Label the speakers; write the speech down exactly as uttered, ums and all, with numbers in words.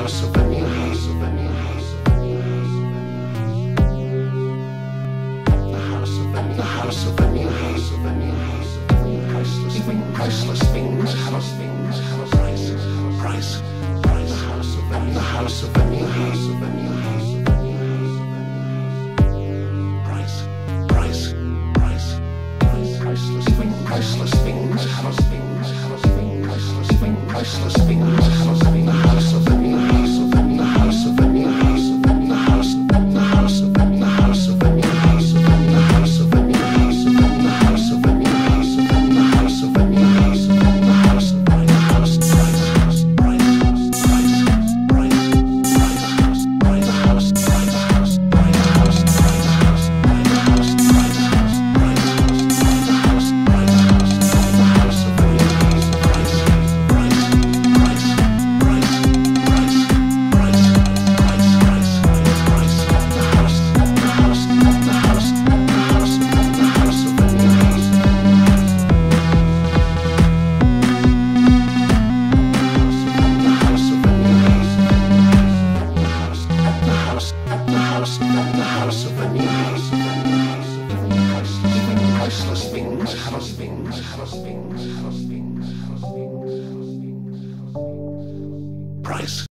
Speaker 1: House of Vegnini. The House of Vegnini. The House of Vegnini. Priceless things, priceless things, house things, price, price, price. The House of Vegnini. The House of Vegnini. Price, price, price, price. Priceless things, priceless things, house things, house things, priceless things, priceless things, house things. The House of Vegnini. The House of Vegnini. The House of Vegnini. The House of Vegnini. The House of Vegnini. The House of Vegnini. The House of Vegnini. The House of Vegnini. The House of Vegnini. The House of Price, price, price, price, price, price, price, price, house, price, house, price, house, price, house, price, house, price, house, price, house, price, house, the House of Vegnini. Price, price, price, price, price, price, price, price, price, the house, the house, the house, the house, the House of Vegnini. Priceless things, house things, house things, house things, house things, house things, price.